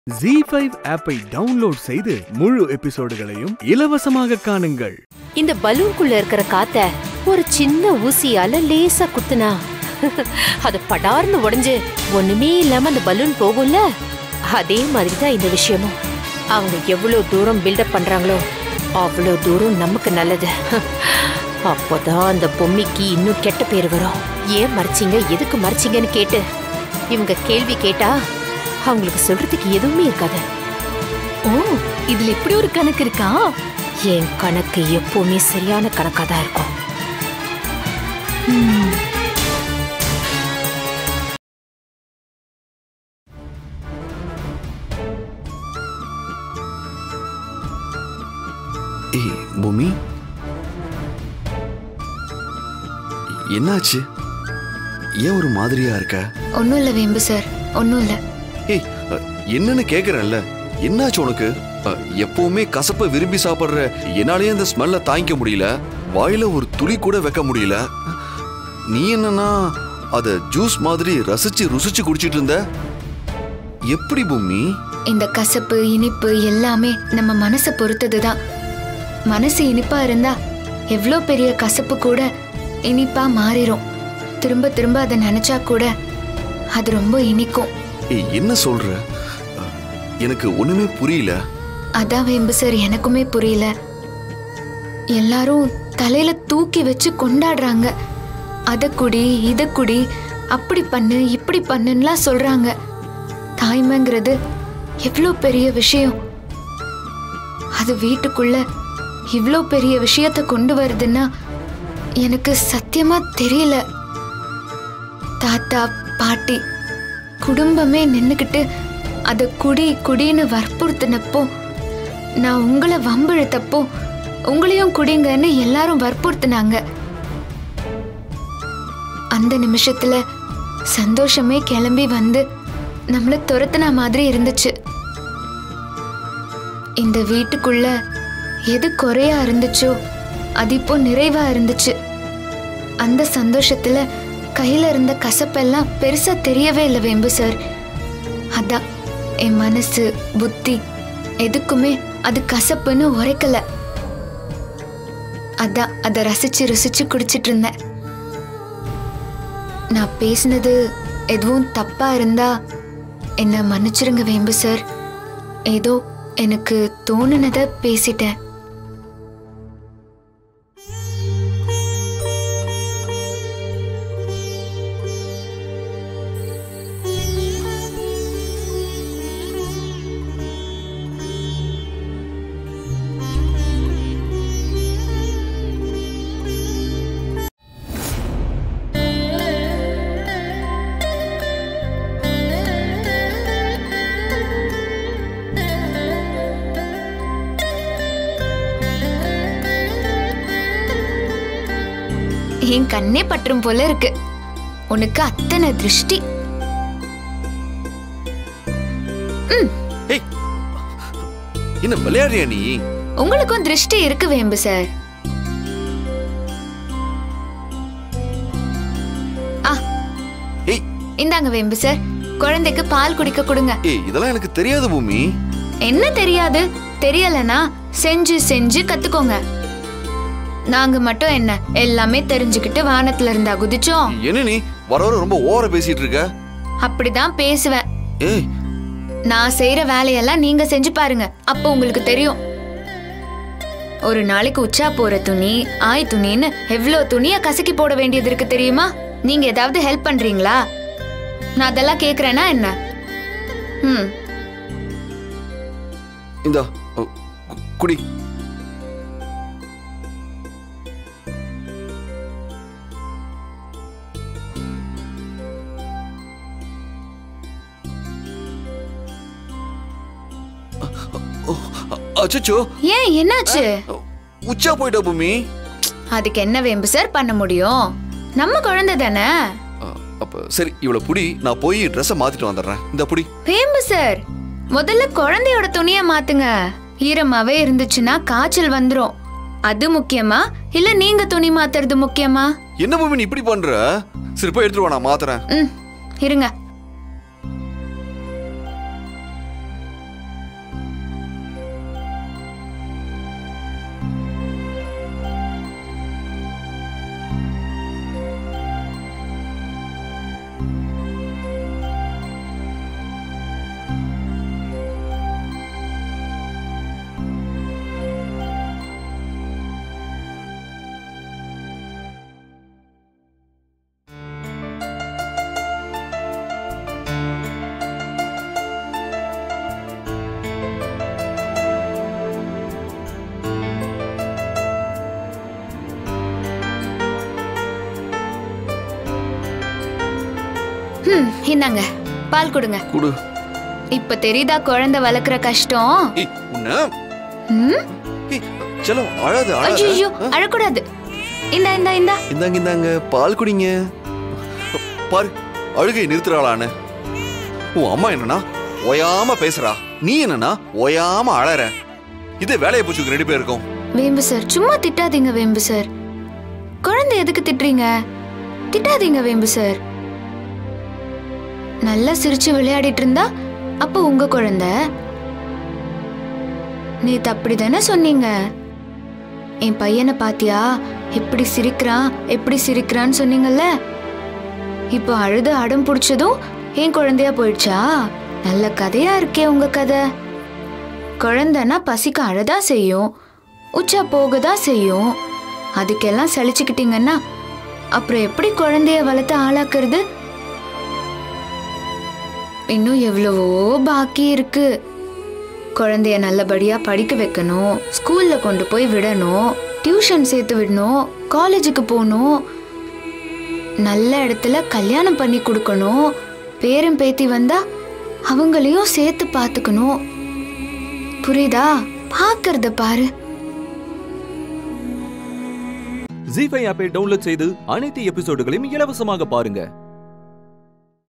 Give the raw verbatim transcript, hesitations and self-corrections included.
ஜீ five ஆப்பை download செய்து முழு எபிசோடுகளையும் இலவசமாக காணுங்கள். இந்த பலூன்குள்ள இருக்கிற காத்த ஒரு சின்ன ஊசியால லேசா குத்துனா அது படார்னு உடைஞ்சு ஒண்ணுமே இல்லாம அந்த பலூன் போகும்ல, அதே மாதிரிதான் இந்த விஷயமும். அவங்க எவ்வளவு தூரம் பில்டப் பண்றாங்களோ அவ்வளவு தூரம் நமக்கு நல்லது. அப்போதான் அந்த பொம்மிக்கு இன்னும் கெட்ட பேர் வரும். ஏன் மறைச்சிங்க, எதுக்கு மறைச்சிங்கன்னு கேட்டு இவங்க கேள்வி கேட்டா அவங்களுக்கு சொல்றதுக்கு எதுவுமே இருக்காது. ஓ, இதுல இப்படி ஒரு கணக்கு இருக்கா? என் கணக்கு எப்பவுமே சரியான கணக்கா தான் இருக்கும். ஏய் பொம்மி, என்னாச்சு? ஏன் ஒரு மாதிரியா இருக்க? ஒன்னும் இல்ல வேம்பு சார், ஒன்னும் இல்ல. ஏய், என்னன்னு கேக்குறேன்ல, என்னாச்சு உனக்கு? எப்பவுமே கசப்பை விரும்பி சாப்பிடுற என்னாலேயே அந்த ஸ்மெல்ல தாங்கிக்க முடியல, வாயில ஒரு துளி கூட வைக்க முடியல. நீ என்னன்னா அத ஜூஸ் மாதிரி ரசிச்சு ருசிச்சு குடிச்சிட்டு இருந்த. எப்படி பொம்மி? இந்த கசப்பு இனிப்பு எல்லாமே நம்ம மனசை பொறுத்ததுதான். மனசு இனிப்பா இருந்தா எவ்வளோ பெரிய கசப்பு கூட இனிப்பா மாறிடும். திரும்ப திரும்ப அதை நினைச்சா கூட அது ரொம்ப இனிக்கும். ஏய், என்ன சொல்ற? எனக்கு ஒண்ணுமே புரியல. அதான் வேம்பு சார், எனக்குமே புரியல. எல்லாரும் தலையில தூக்கி வச்சு கொண்டாடுறாங்க. அத குடி இத குடி, அப்படி பண்ணு இப்படி பண்ணுன்னுலாம் சொல்றாங்க. தாய்மைங்கிறது எவ்வளோ பெரிய விஷயம். அது வீட்டுக்குள்ள இவ்வளோ பெரிய விஷயத்த கொண்டு வருதுன்னா எனக்கு சத்தியமா தெரியல. தாத்தா பாட்டி குடும்பமே நின்னுக்கிட்டு அத குடி குடின்னு வற்புறுத்தினப்போ, நான் உங்களை வம்பிழுத்தப்போ உங்களையும் குடிங்கன்னு எல்லாரும் வற்புறுத்தினாங்க. அந்த நிமிஷத்துல சந்தோஷமே கிளம்பி வந்து நம்மள துரத்துன மாதிரி இருந்துச்சு. இந்த வீட்டுக்குள்ள எது குறையா இருந்துச்சோ அது இப்போ நிறைவா இருந்துச்சு. அந்த சந்தோஷத்துல கையில இருந்த கசப்பெல்லாம் பெருசா தெரியவே இல்லை வேம்பு சார். அதான் என் மனசு புத்தி எதுக்குமே அது கசப்புன்னு உரைக்கல. அதான் அதை ரசிச்சு ருசிச்சு குடிச்சிட்டு இருந்தேன். நான் பேசினது எதுவும் தப்பா இருந்தா என்ன மன்னிச்சிருங்க வேம்பு சார். ஏதோ எனக்கு தோணுனதை பேசிட்டேன். என் கண்ணே பற்றும் போல இருக்கு. உனக்கு அத்தனை திருஷ்டி. என்ன விளையாடுறியா நீ? உங்களுக்கும் திருஷ்டி இருக்கு வேம்பு சார். இந்தாங்க வேம்பு சார், குழந்தைக்கு பால் குடிக்க கொடுங்க. ஏய், இதெல்லாம் எனக்கு தெரியாது பூமி. என்ன தெரியாது? தெரியலனா செஞ்சு செஞ்சு கத்துக்கோங்க. நாங்க மட்டும் என்ன எல்லாமே தெரிஞ்சுக்கிட்டு வானத்துல இருந்தா குதிச்சோம்? என்ன நீ வர வர ரொம்ப ஓவரா பேசிட்டு இருக்க? அப்படிதான் பேசுவேன். ஏய், நான் செய்யற வேலையெல்லாம் நீங்க செஞ்சு பாருங்க, அப்போ உங்களுக்கு தெரியும். ஒரு நாளைக்கு உச்சா போற துணி ஆய் துணின்னு எவ்வளவு துணிய கசக்கி போட வேண்டியது இருக்கு தெரியுமா? நீங்க ஏதாவது ஹெல்ப் பண்றீங்களா? நான் அதெல்லாம் கேக்குறேன்னா என்ன? ம், இந்தா குடி. அச்சச்சோ, ஏன் என்னாச்சு? உச்சா போயிட்ட பூமி. அதுக்கு என்ன வேம்பு சார் பண்ண முடியும்? நம்ம குழந்தை தானே. அப்ப சரி, இவ்வளவு புடி, நான் போய் ட்ரெஸ் மாத்திட்டு வந்துடுறேன். இந்த புடி. வேம்பு சார், முதல்ல குழந்தையோட துணியை மாத்துங்க. ஈரமாவே இருந்துச்சுன்னா காய்ச்சல் வந்துரும். அது முக்கியமா இல்ல நீங்க துணி மாத்துறது முக்கியமா? என்ன பூமி நீ இப்படி பண்ற? சரி போய் எடுத்துட்டு வா, நான் மாத்துறேன். ம், இருங்க. இந்தாங்க பால் கொடுங்க. குடு. இப்ப தெரியுதா குழந்தை வளர்க்குற கஷ்டம்? ஏய் உன்ன ம்? ஏய் செல்லம் அழாத அழாத. ஐயோ அழக்கூடாது. இந்தா இந்தா இந்தா. இந்தாங்க இந்தாங்க பால் குடிங்க. பாரு அழுகை நிறுத்துறாளான்னு. உன் அம்மா என்னன்னா ஓயாம பேசுறா, நீ என்னன்னா ஓயாம அழற. இதே வேலையை போச்சுக்கு ரெண்டு பேர் இருக்கும். வேம்பு சார் சும்மா திட்டாதீங்க வேம்பு சார். குழந்தை எதுக்கு திட்டுறீங்க? திட்டாதீங்க வேம்பு சார். நல்லா சிரிச்சு விளையாடிட்டு இருந்தா அப்ப உங்க குழந்தை. நேத்து அப்படிதானே சொன்னீங்க? என் பையனை பாத்தியா எப்படி சிரிக்கிறான் எப்படி சிரிக்கிறான்னு சொன்னீங்கல்ல. இப்போ அழுது அடம் பிடிச்சதும் என் குழந்தையா போயிடுச்சா? நல்ல கதையா இருக்கே உங்க கதை. குழந்தைன்னா பசிக்கு அழதான் செய்யும், உச்சா போகதான் செய்யும். அதுக்கெல்லாம் சலிச்சுக்கிட்டீங்கன்னா அப்புறம் எப்படி குழந்தைய வளர்த்து ஆளாக்குறது? இன்னும் எவ்வளவோ பாக்கி இருக்கு. குழந்தைய நல்லபடியா படிக்க வைக்கணும், ஸ்கூல்ல கொண்டு போய் விடணும், டியூஷன் சேர்த்து விடணும், காலேஜுக்கு போகணும், நல்ல இடத்துல கல்யாணம் பண்ணி கொடுக்கணும், பேரும் பேத்தி வந்தா அவங்களையும் சேர்த்து பார்த்துக்கணும். புரியுதா? பாக்குறத பாரு. ஜீ ஃபைவ் ஆப்பை டவுன்லோட் செய்து அனைத்து எபிசோடுகளையும் இலவசமாக பாருங்க.